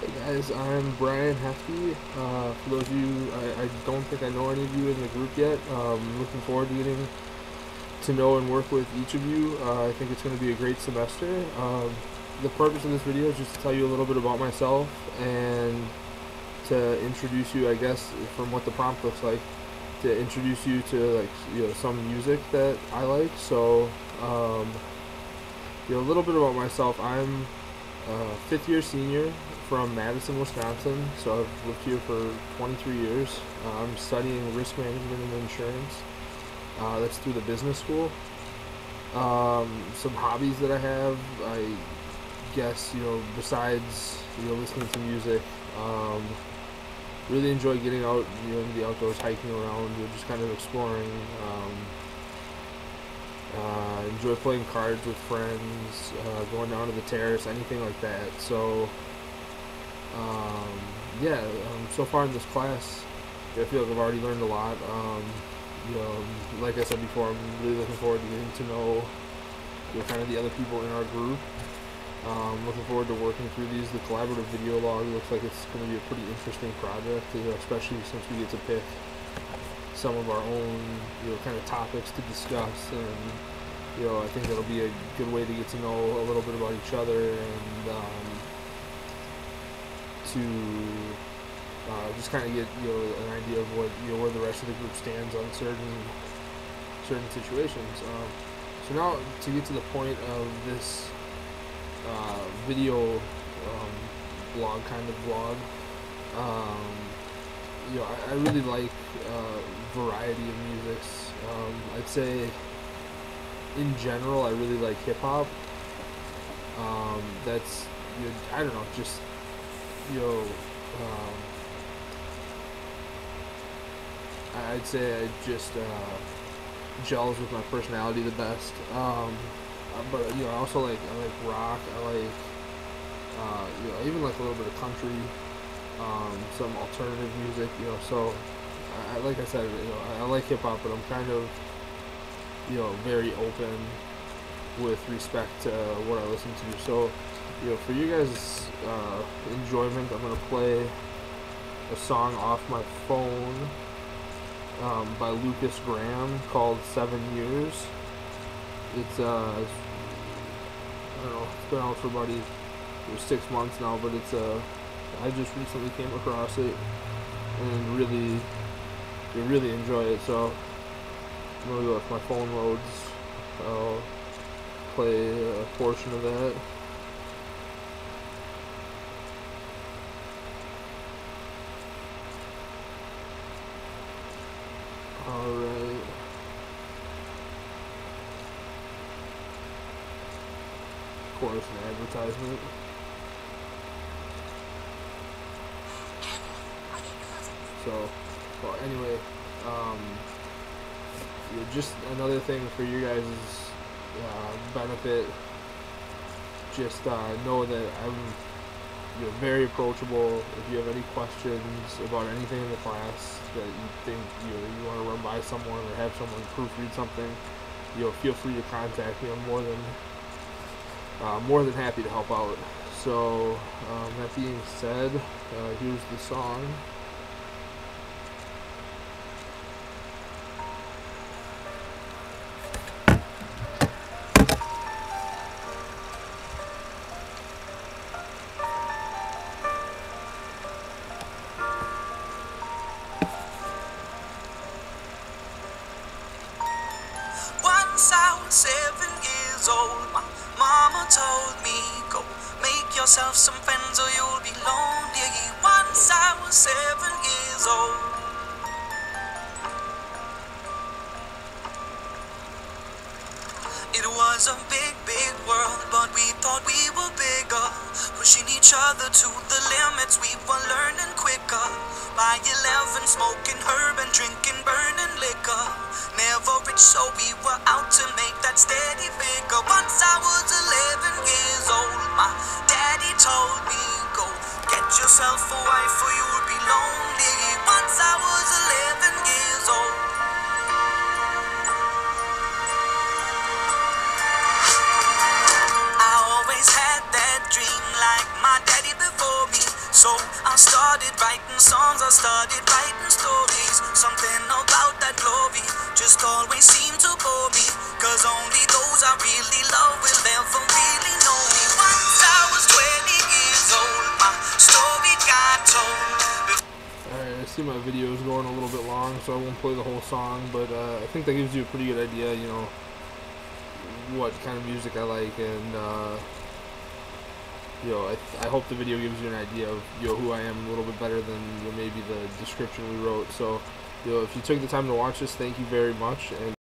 Hey guys, I'm Brian Hefty. For those of you, I don't think I know any of you in the group yet. Looking forward to getting to know and work with each of you. I think it's going to be a great semester. The purpose of this video is just to tell you a little bit about myself and to introduce you, I guess, from what the prompt looks like, to introduce you to some music that I like. So, a little bit about myself. I'm a fifth year senior from Madison, Wisconsin. So I've lived here for 23 years. I'm studying risk management and insurance. That's through the business school. Some hobbies that I have, I guess, besides, listening to music, really enjoy getting out, into the outdoors, hiking around, just kind of exploring. Enjoy playing cards with friends, going down to the terrace, anything like that. So, so far in this class, I feel like I've already learned a lot. Like I said before, I'm really looking forward to getting to know, kind of the other people in our group. Looking forward to working through these. The collaborative video log looks like it's going to be a pretty interesting project, especially since we get to pick some of our own, kind of topics to discuss, and I think that'll be a good way to get to know a little bit about each other and to just kind of get an idea of what where the rest of the group stands on certain situations. So now to get to the point of this video blog kind of vlog. I really like variety of musics. I'd say in general I really like hip hop. That's I don't know, just I'd say it just gels with my personality the best. But I also I like rock. I like I even like a little bit of country, some alternative music. So like I said, I like hip hop, but I'm kind of very open with respect to what I listen to. So for you guys' enjoyment, I'm gonna play a song off my phone by Lucas Graham called 7 Years. It's I don't know, it's been out for about 6 months now, but it's I just recently came across it and really enjoy it. So I'm gonna go if my phone loads, I'll play a portion of that. Alright. Of course, an advertisement. So, well, anyway, just another thing for you guys' benefit. Just know that I'm very approachable. If you have any questions about anything in the class that you think you want to run by someone or have someone proofread something, feel free to contact me. I'm more than happy to help out. So that being said, here's the song. Once I was 7 years old, my mama told me, go make yourself some friends or you'll be lonely. Once I was 7 years old. It was a big, big world, but we thought we were bigger, pushing each other to the limits. We were learning quicker. By 11, smoking herb and drinking burning liquor. Never rich, so we were out to make that steady figure. Once I was 11 years old, my daddy told me, go get yourself a wife or you'll be lonely. Once I was 11 years old. I always had that dream like my daddy before me. So I started writing songs, I started writing stories. Something about that glory just always seemed to bore me, 'cause only those I really love will ever really know me. Once I was 20 years old, my story got told. Alright, I see my video is going a little bit long, so I won't play the whole song, but I think that gives you a pretty good idea, you know, what kind of music I like, and you know, I hope the video gives you an idea of, you know, who I am a little bit better than, you know, maybe the description we wrote. So, you know, if you took the time to watch this, thank you very much, and